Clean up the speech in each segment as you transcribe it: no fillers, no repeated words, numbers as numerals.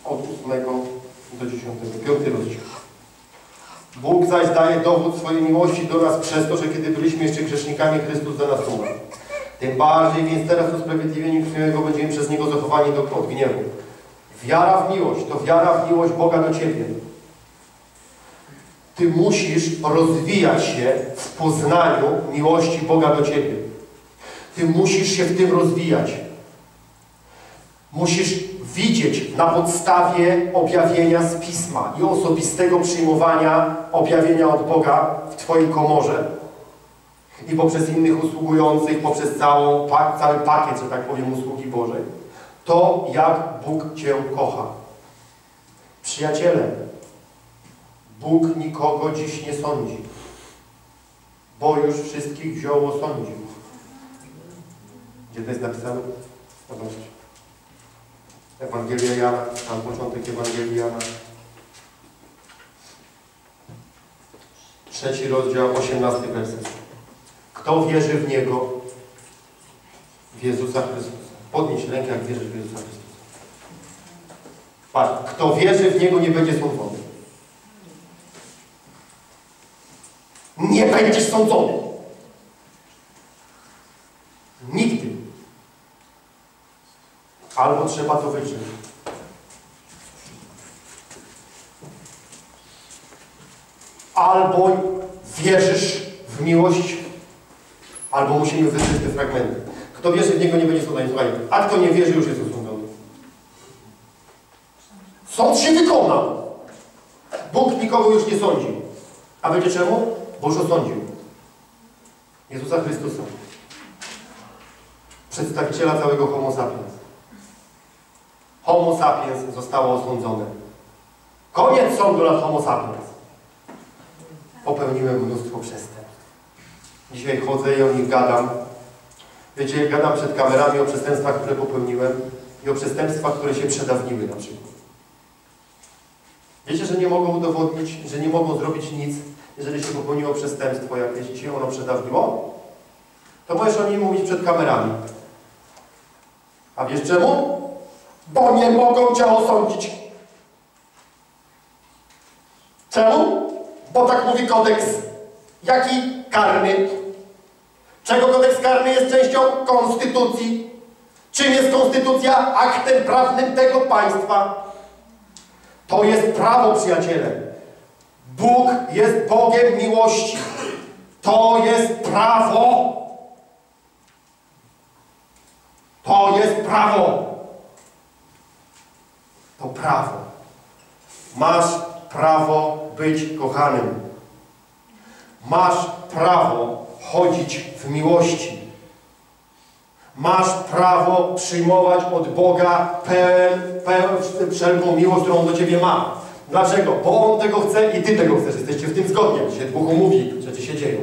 od 8 do 10, 5 rozdział. Bóg zaś daje dowód swojej miłości do nas przez to, że kiedy byliśmy jeszcze grzesznikami, Chrystus za nas umarł. Tym bardziej więc teraz usprawiedliwieni w Niego będziemy przez Niego zachowani od gniewu. Wiara w miłość to wiara w miłość Boga do Ciebie. Ty musisz rozwijać się w poznaniu miłości Boga do Ciebie. Ty musisz się w tym rozwijać. Musisz widzieć na podstawie objawienia z Pisma i osobistego przyjmowania objawienia od Boga w Twojej komorze i poprzez innych usługujących, poprzez cały pakiet, że tak powiem, usługi Bożej. To, jak Bóg Cię kocha. Przyjaciele, Bóg nikogo dziś nie sądzi, bo już wszystkich wziął, osądził. Gdzie to jest napisane? Zobaczcie. Ewangelia Jana, tam początek Ewangelii Jana. 3 rozdział, 18 werset. Kto wierzy w Niego? W Jezusa Chrystusa. Podnieś rękę, jak wierzysz w Jezusa Chrystusa. Patrz, kto wierzy w Niego, nie będzie sądzony. Nie będziesz sądzony. Nigdy. Albo trzeba to wyczynić. Albo wierzysz w miłość, albo musimy wyczynić te fragmenty. Kto wierzy w Niego, nie będzie sądzony. Słuchaj, a kto nie wierzy, już jest osądzony. Sąd się wykonał. Bóg nikogo już nie sądzi. A wiecie czemu? Bo już osądził. Jezusa Chrystusa. Przedstawiciela całego Homo sapiens. Homo sapiens zostało osądzone. Koniec sądu nad Homo sapiens. Popełniłem mnóstwo przestępstw. Dzisiaj chodzę i o nich gadam. Wiecie, gadam przed kamerami o przestępstwach, które popełniłem i o przestępstwach, które się przedawniły na przykład. Wiecie, że nie mogą udowodnić, że nie mogą zrobić nic, jeżeli się popełniło przestępstwo jakieś i się ono przedawniło? To możesz o nim mówić przed kamerami. A wiesz czemu? Bo nie mogą Cię osądzić. Czemu? Bo tak mówi kodeks. Jaki? Karny. Czego kodeks karny jest częścią? Konstytucji. Czym jest konstytucja? Aktem prawnym tego państwa. To jest prawo, przyjaciele. Bóg jest Bogiem miłości. To jest prawo. To jest prawo. To prawo. Masz prawo być kochanym. Masz prawo chodzić w miłości. Masz prawo przyjmować od Boga wszelką miłość, którą On do Ciebie ma. Dlaczego? Bo On tego chce i Ty tego chcesz. Jesteście w tym zgodni, jak się Bóg mówi, rzeczy się dzieją.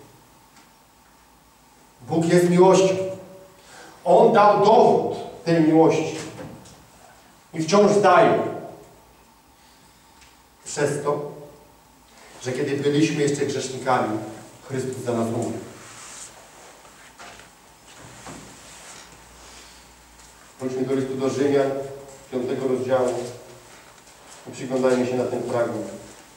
Bóg jest miłością. On dał dowód tej miłości. I wciąż daje. Przez to, że kiedy byliśmy jeszcze grzesznikami, Chrystus za nas umarł. Chodźmy do listu do Rzymian, 5 rozdziału i przyglądajmy się na ten fragment.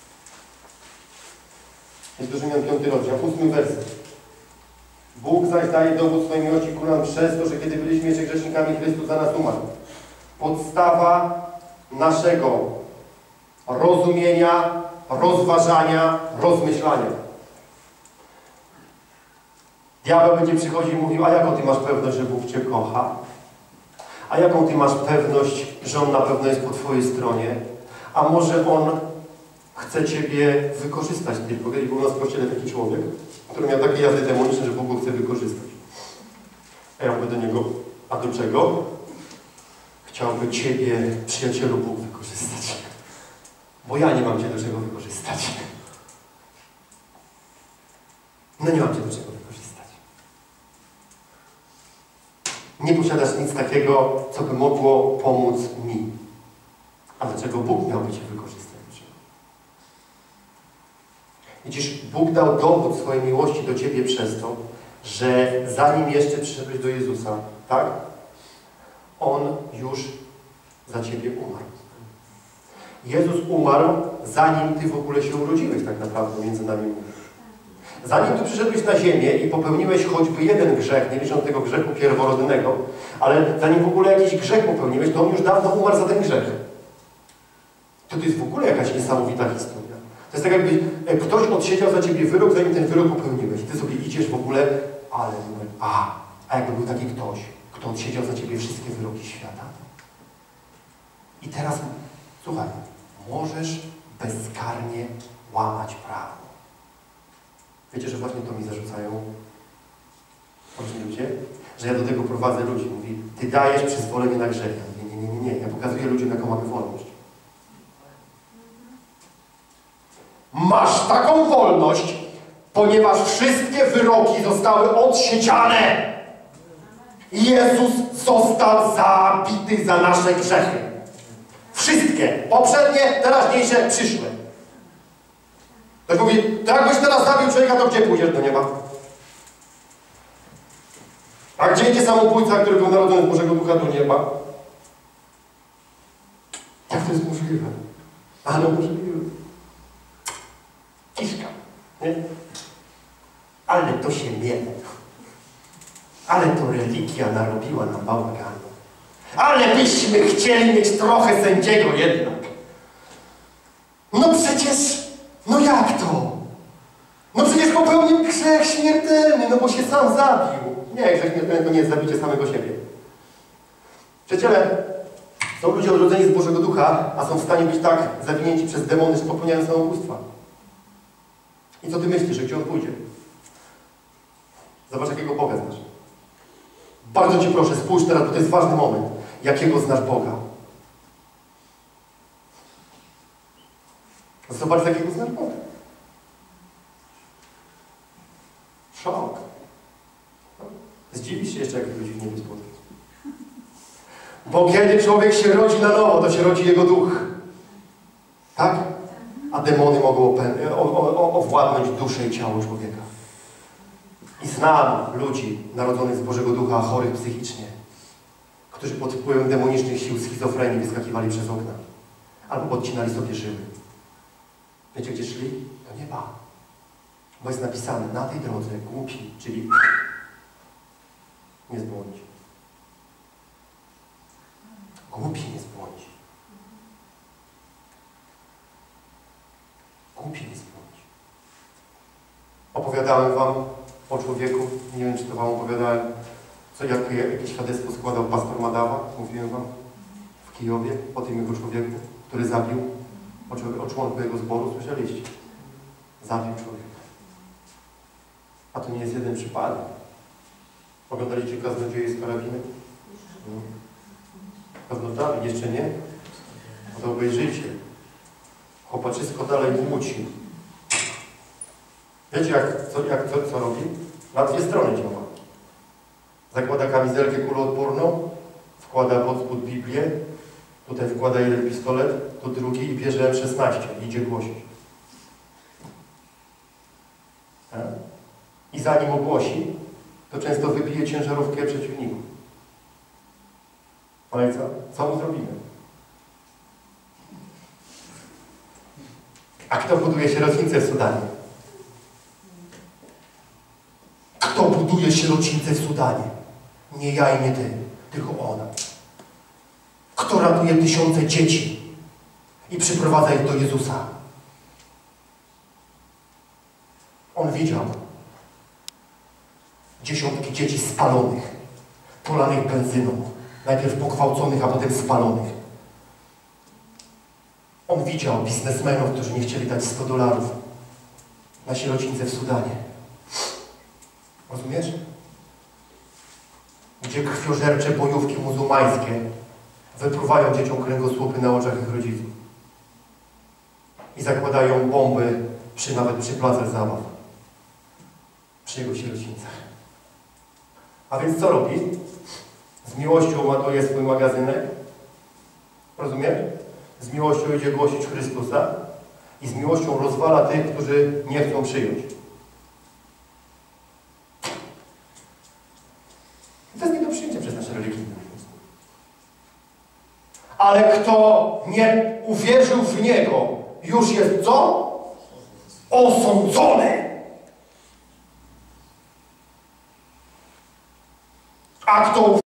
List do Rzymian, 5 rozdział, 8 werset. Bóg zaś daje dowód swojej miłości ku nam przez to, że kiedy byliśmy jeszcze grzesznikami, Chrystus za nas umarł. Podstawa naszego rozumienia, rozważania, rozmyślania. Diabeł będzie przychodził i mówił, a jaką Ty masz pewność, że Bóg Cię kocha? A jaką Ty masz pewność, że On na pewno jest po Twojej stronie? A może On chce Ciebie wykorzystać tylko? Kiedyś był u nas w kościele taki człowiek, który miał takie jazdy demoniczne, że Bóg go chce wykorzystać. A ja mówię do niego, a do czego? Chciałby Ciebie, przyjacielu, Bóg wykorzystać. Bo ja nie mam Cię do czego wykorzystać. No nie mam Cię do czego wykorzystać. Nie posiadasz nic takiego, co by mogło pomóc mi. A dlaczego Bóg miałby Cię wykorzystać? Widzisz, Bóg dał dowód swojej miłości do Ciebie przez to, że zanim jeszcze przyszedłeś do Jezusa, tak? On już za Ciebie umarł. Jezus umarł, zanim Ty w ogóle się urodziłeś, tak naprawdę, między nami mówię. Zanim Ty przyszedłeś na ziemię i popełniłeś choćby jeden grzech, nie licząc tego grzechu pierworodnego, ale zanim w ogóle jakiś grzech popełniłeś, to On już dawno umarł za ten grzech. To jest w ogóle jakaś niesamowita historia. To jest tak, jakby ktoś odsiedział za Ciebie wyrok, zanim ten wyrok popełniłeś. Ty sobie idziesz w ogóle, ale a jakby był taki ktoś, kto odsiedział za Ciebie wszystkie wyroki świata. I teraz, słuchaj, możesz bezkarnie łamać prawo. Wiecie, że właśnie to mi zarzucają różni ludzie? Że ja do tego prowadzę ludzi. Mówi, Ty dajesz przyzwolenie na grzech. Ja mówię, nie. Ja pokazuję ludziom, jaką mamy wolność. Masz taką wolność, ponieważ wszystkie wyroki zostały odsiedziane. Jezus został zabity za nasze grzechy. Wszystkie. Poprzednie, teraźniejsze, przyszłe. Ktoś mówi, to jakbyś teraz zabił człowieka, to gdzie pójdziesz do nieba? A gdzie idzie samobójca, który był narodzony z Bożego Ducha, do nieba? Jak to jest możliwe? Ale możliwe. Kiszka, nie? Ale to się miele. Ale to religia narobiła nam bałaganu. Ale byśmy chcieli mieć trochę sędziego jednak. No przecież, no jak to? No przecież popełnił grzech śmiertelny, no bo się sam zabił. Nie, grzech śmiertelny to nie jest zabicie samego siebie. Przyjaciele, są ludzie odrodzeni z Bożego Ducha, a są w stanie być tak zawinięci przez demony, że popełniają samobójstwa. I co Ty myślisz, że gdzie on pójdzie? Zobacz, jakiego Boga znasz. Bardzo Cię proszę, spójrz teraz, bo to jest ważny moment. Jakiego znasz Boga? Zobacz, jakiego znasz Boga. Szok. Zdziwisz się jeszcze, jak ludzi w niebie spotkać. Bo kiedy człowiek się rodzi na nowo, to się rodzi jego duch. Tak? A demony mogą owładnąć duszę i ciało człowieka. I znam ludzi narodzonych z Bożego Ducha, chorych psychicznie, którzy pod wpływem demonicznych sił schizofrenii wyskakiwali przez okna. Albo odcinali sobie żyły. Wiecie, gdzie szli? Do nieba. Bo jest napisane, na tej drodze głupi, czyli nie zbłądź. Głupi nie zbłądź. Głupi nie zbłądź. Opowiadałem Wam o człowieku, nie wiem, czy to Wam opowiadałem, jakie świadectwo składał pastor Madawa, mówiłem Wam, w Kijowie, o tym jego człowieku, który zabił, o członku jego zboru, słyszeliście? Zabił człowieka. A to nie jest jeden przypadek. Oglądaliście Kaznodzieje z karabinem? No. Pewno dalej, jeszcze nie? No to obejrzyjcie. Chłopaczysko dalej muci. Wiecie, co robi? Na dwie strony działa. Zakłada kamizelkę kuloodporną, wkłada pod spód Biblię, tutaj wkłada jeden pistolet, tu drugi i bierze M16 i idzie głosić. I zanim ogłosi, to często wybije ciężarówkę przeciwników. Ale co? Co mu zrobimy? A kto buduje sierocińce w Sudanie? Kto buduje sierocińce w Sudanie? Nie ja i nie Ty, tylko ona. Kto ratuje tysiące dzieci i przyprowadza ich do Jezusa? On widział dziesiątki dzieci spalonych, polanych benzyną, najpierw pogwałconych, a potem spalonych. On widział biznesmenów, którzy nie chcieli dać $100 na sierocińce w Sudanie. Rozumiesz? Gdzie krwiożercze bojówki muzułmańskie wypruwają dzieciom kręgosłupy na oczach ich rodziców. I zakładają bomby nawet przy placach zabaw. Przy jego sierocińcach. A więc co robi? Z miłością ładuje swój magazynek. Rozumiesz? Z miłością idzie głosić Chrystusa i z miłością rozwala tych, którzy nie chcą przyjąć. To jest nie do przyjęcia przez nasze religijne. Ale kto nie uwierzył w Niego, już jest co? Osądzony. A kto